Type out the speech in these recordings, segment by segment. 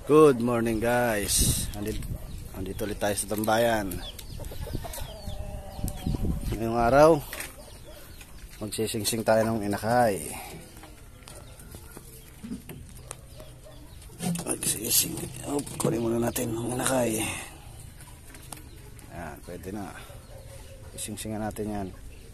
Good morning guys. Andito ulit tayo sa tambayan. Ngayong araw magsisingsing tayo ng inakay. Magsising. Kunin muna natin ng inakay. Yan, pwede na. Isingsingan natin yan.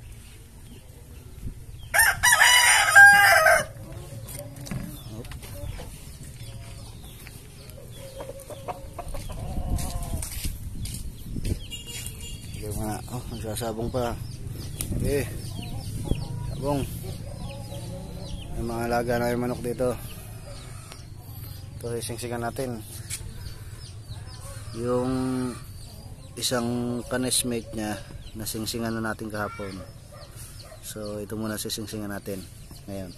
Oh, nagsasabong pa. Okay. Sabong. May mga alaga na yung manok dito. Ito, isingsingan natin. Yung isang canesmate niya, nasingsingan na natin kahapon. So, ito muna sisingsingan natin ngayon.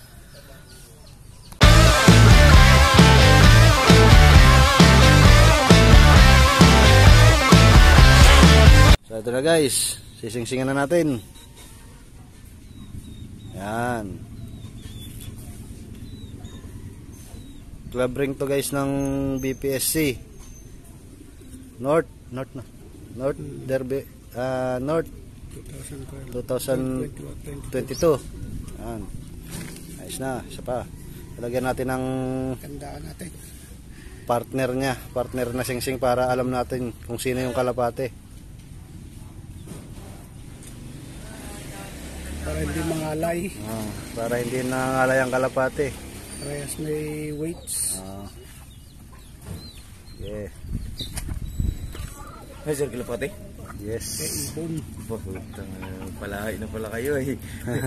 So ito na guys, sisingsingan na natin. Yan. Club ring to guys ng BPSC. North Derby, North 2022. Yan. Ayos na, isa pa. Talagyan natin ng partner na singsing para alam natin kung sino yung kalapate. Para hindi mangalay. Para hindi nangalay ang kalapate. Parehas may weights. Yeah. Ay, sir, kalapate? Yes. Ibon. Palahay na pala kayo eh.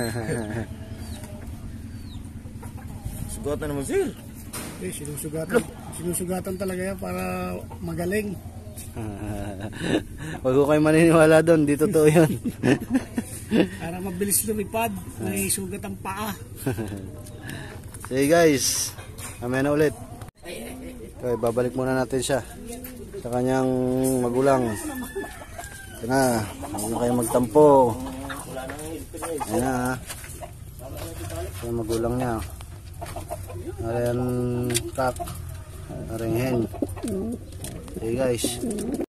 Sugatan naman, sir. Sinusugatan. Sinusugatan talaga yan para magaling. Huwag ko kayo maniniwala doon. Di totoo yun. Para mabilis lumipad, may sugat ang paa. Sige guys, mamaya na ulit. Okay, babalik muna natin siya sa kanyang magulang. Ito na, huwag na kayo magtampo. Ayan na ha. Ito yung magulang niya. Ayan kak, aring hen. Sige guys.